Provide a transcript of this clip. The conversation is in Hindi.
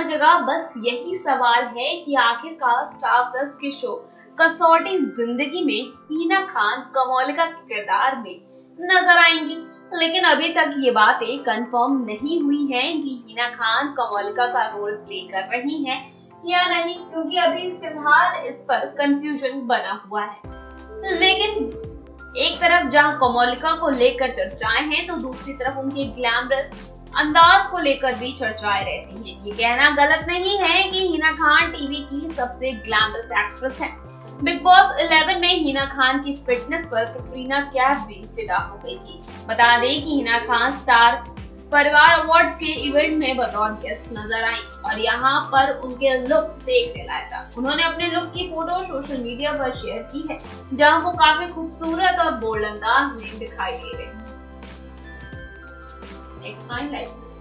हर जगह बस यही सवाल है कि आखिरकार स्टार प्लस के शो कसौटी जिंदगी में हिना खान कमोलिका के किरदार में नजर आएंगी। लेकिन अभी तक ये बातें कंफर्म नहीं हुई हैं कि हिना खान कमोलिका का रोल प्ले कर रही हैं या नहीं, क्योंकि अभी फिलहाल इस पर कंफ्यूजन बना हुआ है। लेकिन एक तरफ जहां कमोलिका को लेकर चर्चाएं हैं तो दूसरी तरफ उनके ग्लैमरस अंदाज को लेकर भी चर्चाएं रहती हैं। ये कहना गलत नहीं है कि हिना खान टीवी की सबसे ग्लैमरस एक्ट्रेस है। बिग बॉस 11 में हिना खान की फिटनेस पर कैटरीना कैफ भी फिदा हो गई थी। बता दें कि हिना खान स्टार परिवार अवार्ड्स के इवेंट में बतौर गेस्ट नजर आई और यहाँ पर उनके लुक देखने लायक था। उन्होंने अपने लुक की फोटो सोशल मीडिया पर शेयर की है, जहाँ वो काफी खूबसूरत और बोल्ड अंदाज में दिखाई दे रहे हैं। Next time, like